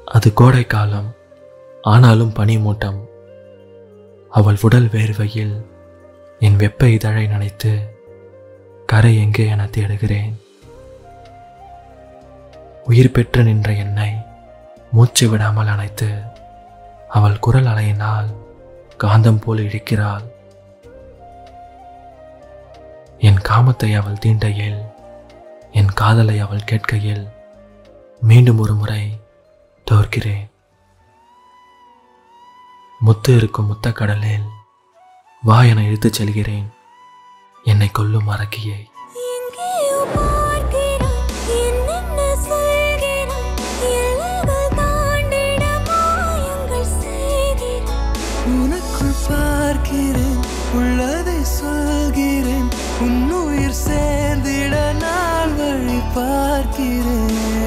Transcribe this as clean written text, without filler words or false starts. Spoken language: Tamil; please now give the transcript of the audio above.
அது கோடை காலம், ஆனாலும் பனிமூட்டம். அவள் உடல் வேர்வையில் என் வெப்ப இதழை நனைத்து கரை எங்கே என தேடுகிறேன். உயிர் பெற்று நின்ற என்னை மூச்சு விடாமல் அணைத்து அவள் குரல் அலையினால் காந்தம் போல் இழுக்கிறாள். என் காமத்தை அவள் தீண்டையில், என் காதலை அவள் கேட்கையில் மீண்டும் ஒரு முறை தோற்கிறேன். முத்து இருக்கும் முத்த கடலில் வா என இழுத்துச் செல்கிறேன் என்னை கொல்லும் அரக்கியை. உனக்குள் பார்க்கிறேன், உள்ளதை சொல்கிறேன், உன்னுயிர் சேர்ந்திட நாள் வழி பார்க்கிறேன்.